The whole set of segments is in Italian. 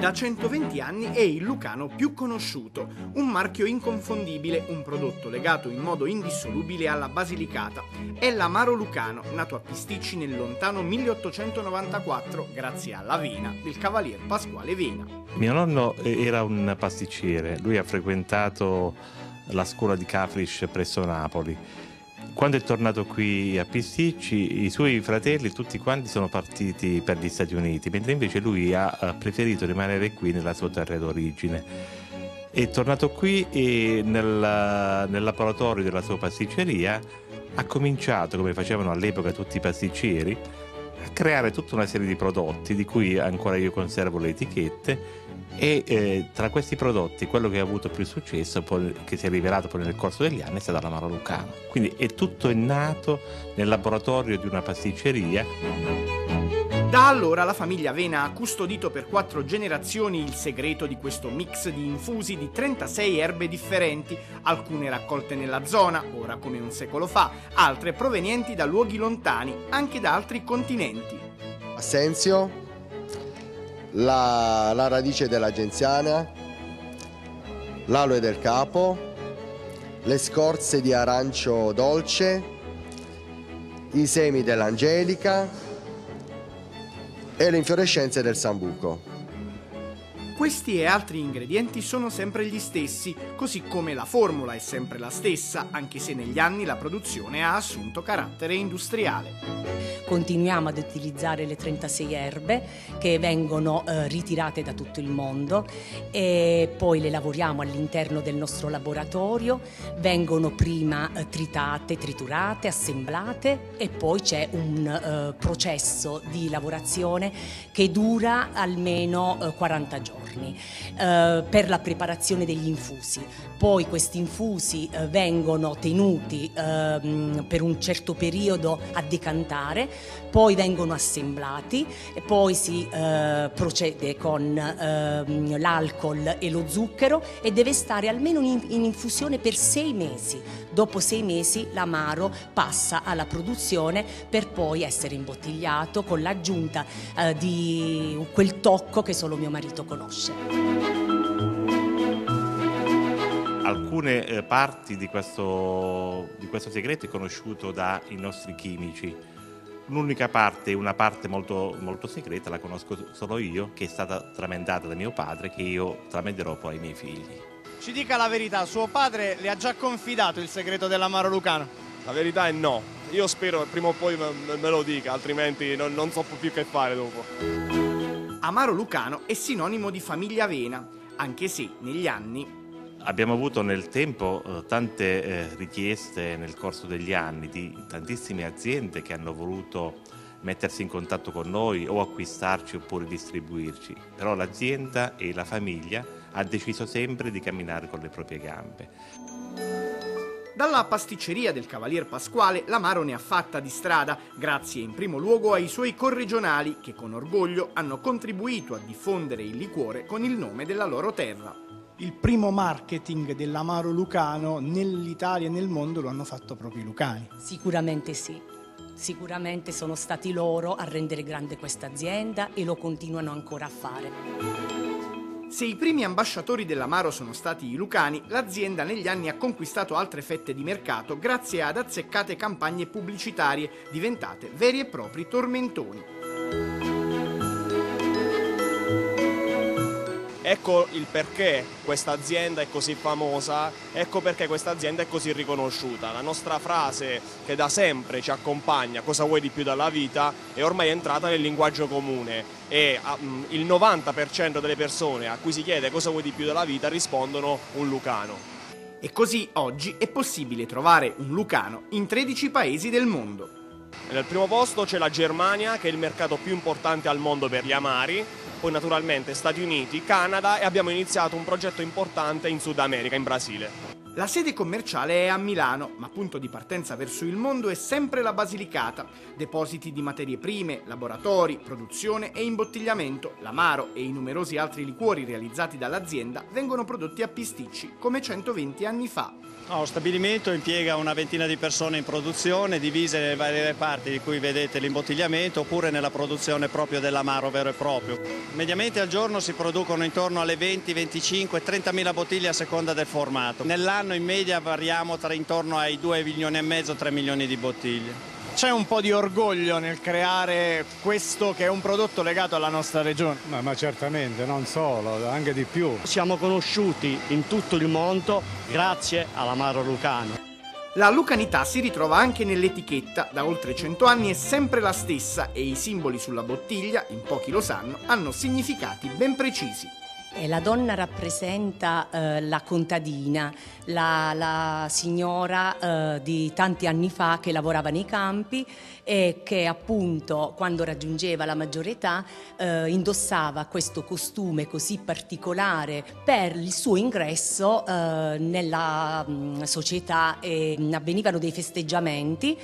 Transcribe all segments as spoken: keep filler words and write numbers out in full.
Da centoventi anni è il lucano più conosciuto, un marchio inconfondibile, un prodotto legato in modo indissolubile alla Basilicata. È l'amaro lucano, nato a Pisticci nel lontano milleottocentonovantaquattro, grazie all'avena del cavalier Pasquale Vena. Mio nonno era un pasticcere, lui ha frequentato la scuola di Catrice presso Napoli. Quando è tornato qui a Pisticci, i suoi fratelli tutti quanti sono partiti per gli Stati Uniti, mentre invece lui ha preferito rimanere qui nella sua terra d'origine. È tornato qui e nel, nel laboratorio della sua pasticceria ha cominciato, come facevano all'epoca tutti i pasticceri, a creare tutta una serie di prodotti di cui ancora io conservo le etichette. E eh, tra questi prodotti quello che ha avuto più successo, poi, che si è rivelato poi nel corso degli anni, è stata l'amaro lucano. Quindi è tutto è nato nel laboratorio di una pasticceria. Da allora la famiglia Vena ha custodito per quattro generazioni il segreto di questo mix di infusi di trentasei erbe differenti, alcune raccolte nella zona, ora come un secolo fa, altre provenienti da luoghi lontani, anche da altri continenti. Assenzio, La, la radice della genziana, l'aloe del capo, le scorze di arancio dolce, i semi dell'angelica e le infiorescenze del sambuco. Questi e altri ingredienti sono sempre gli stessi, così come la formula è sempre la stessa, anche se negli anni la produzione ha assunto carattere industriale. Continuiamo ad utilizzare le trentasei erbe che vengono eh, ritirate da tutto il mondo e poi le lavoriamo all'interno del nostro laboratorio, vengono prima eh, tritate, triturate, assemblate e poi c'è un eh, processo di lavorazione che dura almeno eh, quaranta giorni. Eh, per la preparazione degli infusi. Poi questi infusi eh, vengono tenuti eh, per un certo periodo a decantare, poi vengono assemblati e poi si eh, procede con eh, l'alcol e lo zucchero e deve stare almeno in, in infusione per sei mesi. Dopo sei mesi l'amaro passa alla produzione per poi essere imbottigliato con l'aggiunta eh, di quel tocco che solo mio marito conosce. Alcune eh, parti di questo, di questo segreto è conosciuto dai nostri chimici. L'unica parte, una parte molto, molto segreta, la conosco solo io, che è stata tramentata da mio padre, che io tramenderò poi ai miei figli. Ci dica la verità, suo padre le ha già confidato il segreto dell'amaro lucano? La verità è no. Io spero che prima o poi me, me lo dica, altrimenti non, non so più che fare dopo. Amaro lucano è sinonimo di famiglia Vena, anche se negli anni abbiamo avuto nel tempo eh, tante eh, richieste nel corso degli anni di tantissime aziende che hanno voluto mettersi in contatto con noi o acquistarci oppure distribuirci, però l'azienda e la famiglia ha deciso sempre di camminare con le proprie gambe. Dalla pasticceria del cavalier Pasquale l'amaro ne ha fatta di strada, grazie in primo luogo ai suoi corregionali che con orgoglio hanno contribuito a diffondere il liquore con il nome della loro terra. Il primo marketing dell'amaro lucano nell'Italia e nel mondo lo hanno fatto proprio i lucani. Sicuramente sì, sicuramente sono stati loro a rendere grande questa azienda e lo continuano ancora a fare. Se i primi ambasciatori dell'amaro sono stati i lucani, l'azienda negli anni ha conquistato altre fette di mercato grazie ad azzeccate campagne pubblicitarie diventate veri e propri tormentoni. Ecco il perché questa azienda è così famosa, ecco perché questa azienda è così riconosciuta. La nostra frase che da sempre ci accompagna, cosa vuoi di più dalla vita, è ormai entrata nel linguaggio comune e um, il novanta per cento delle persone a cui si chiede cosa vuoi di più dalla vita rispondono un lucano. E così oggi è possibile trovare un lucano in tredici paesi del mondo. Nel primo posto c'è la Germania, che è il mercato più importante al mondo per gli amari, poi naturalmente Stati Uniti, Canada e abbiamo iniziato un progetto importante in Sud America, in Brasile. La sede commerciale è a Milano, ma punto di partenza verso il mondo è sempre la Basilicata. Depositi di materie prime, laboratori, produzione e imbottigliamento, l'amaro e i numerosi altri liquori realizzati dall'azienda vengono prodotti a Pisticci, come centoventi anni fa. No, lo stabilimento impiega una ventina di persone in produzione, divise nelle varie reparti di cui vedete l'imbottigliamento, oppure nella produzione proprio dell'amaro vero e proprio. Mediamente al giorno si producono intorno alle venti, venticinque, trentamila bottiglie a seconda del formato. Nell'anno in media variamo tra intorno ai due milioni e mezzo, tre milioni di bottiglie. C'è un po' di orgoglio nel creare questo che è un prodotto legato alla nostra regione? Ma, ma certamente, non solo, anche di più. Siamo conosciuti in tutto il mondo grazie all'amaro lucano. La lucanità si ritrova anche nell'etichetta, da oltre cento anni è sempre la stessa e i simboli sulla bottiglia, in pochi lo sanno, hanno significati ben precisi. E la donna rappresenta eh, la contadina, la, la signora eh, di tanti anni fa che lavorava nei campi e che appunto quando raggiungeva la maggiore età eh, indossava questo costume così particolare per il suo ingresso eh, nella mh, società. E, mh, avvenivano dei festeggiamenti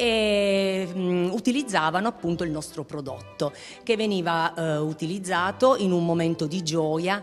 e mh, utilizzavano appunto il nostro prodotto che veniva eh, utilizzato in un momento di gioia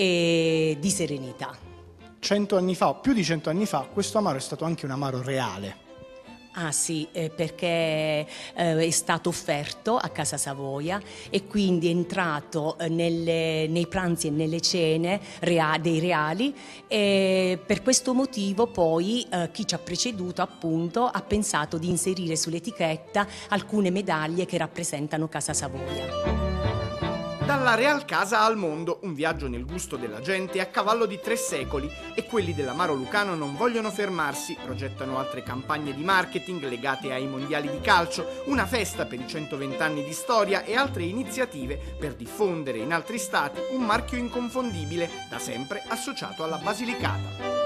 e di serenità. Cento anni fa, o più di cento anni fa, questo amaro è stato anche un amaro reale. Ah sì, eh, perché eh, è stato offerto a Casa Savoia e quindi è entrato eh, nelle, nei pranzi e nelle cene rea- dei reali, e per questo motivo poi eh, chi ci ha preceduto appunto ha pensato di inserire sull'etichetta alcune medaglie che rappresentano Casa Savoia. Dalla Real Casa al mondo, un viaggio nel gusto della gente a cavallo di tre secoli, e quelli dell'amaro lucano non vogliono fermarsi, progettano altre campagne di marketing legate ai mondiali di calcio, una festa per i centoventi anni di storia e altre iniziative per diffondere in altri stati un marchio inconfondibile, da sempre associato alla Basilicata.